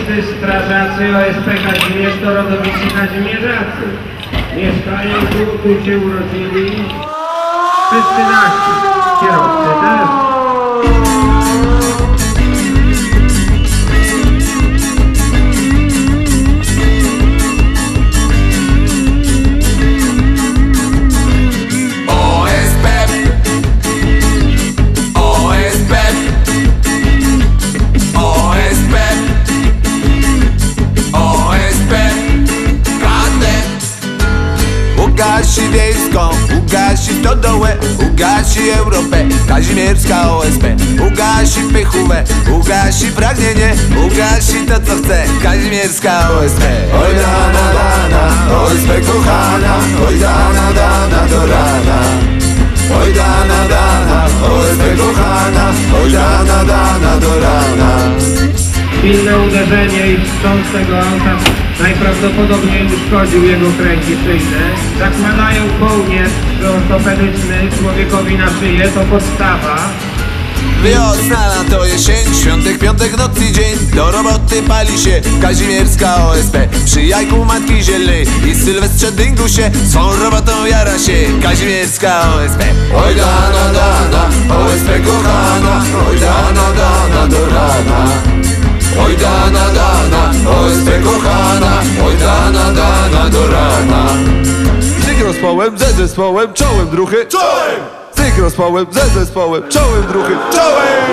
Wszyscy strażacy OSP Kazimierz to rodowici kazimierzacy. Mieszkają tu się urodzili. Wszyscy nasi, kierowcy też. Ugasi wiejską, ugasi stodołę, ugasi Europę, kazimierska OSP. Ugasi pychówę, ugasi pragnienie, ugasi to co chce, kazimierska OSP. Oj dana dana, OSP kochana, oj dana dana do rana. Oj dana dana, OSP kochana, oj dana dana do rana. Silne uderzenie i wstrząs tego auta najprawdopodobniej uszkodził jego kręgi szyjne. Zakładają kołnierz ortopedyczny człowiekowi na szyję, to podstawa. Wiosna, lato, jesień, świątek, piątek, noc i dzień. Do roboty pali się kazimierska OSP. Przy jajku matki zielnej i sylwestrze dyngusie swą robotą jara się kazimierska OSP. Oj dana dana, OSP kochana, oj dana dana do rana. Oj dana dana, OSP kochana, oj dana dana do rana. Zyg rozpałem, ze zespołem, czołem druchy, czołem! Zyg rozpałem, ze zespołem, czołem druchy, czołem!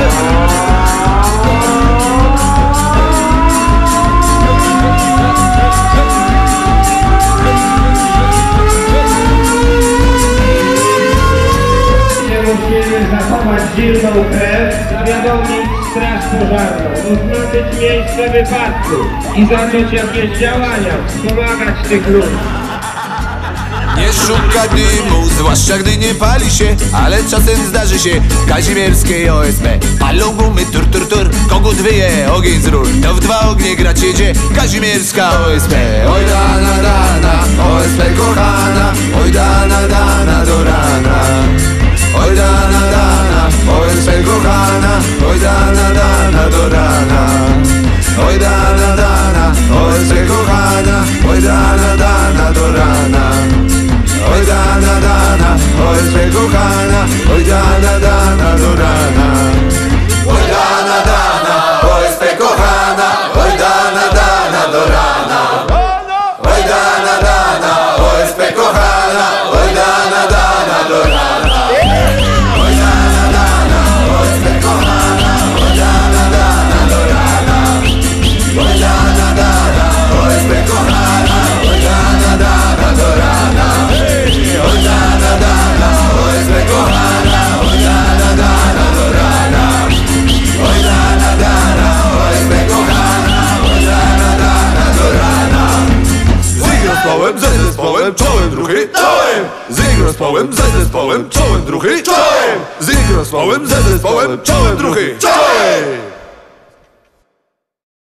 Musimy zachować zimną krew, zawiadomić straż pożarną, oznaczyć miejsce wypadku i zacząć jakieś działania, wspomagać tych ludzi. Nie szuka dymu, zwłaszcza gdy nie pali się, ale czasem zdarzy się kazimierskiej OSP. Palą gumy, tur tur tur, kogut wyje, ogień z rur. To w dwa ognie grać jedzie kazimierska OSP. Oj dana dana, OSP kochana, oj dana dana do rana. Oj dana dana, OSP kochana, oj dana dana do rana. Oj dana dana, OSP kochana, oj dana dana do rana. Oj dana dana, OSP kochana, oj dana dana do rana. Oj dana dana, OSP kochana, oj dana dana do rana. Oj dana dana, OSP kochana, oj dana dana do rana. Oj dana dana, OSP kochana, oj dana dana do rana. Oj dana dana, OSP kochana, oj dana dana do rana. Oj dana dana, OSP kochana, oj dana dana do rana. Oj dana dana, OSP kochana, oj dana dana do rana. Zyg rozpałem, ze zespołem, czołem druchy, czołem! Zyg rozpałem, ze zespołem, czołem druchy, czołem! Zyg rozpałem, ze zespołem, czołem druchy, czołem!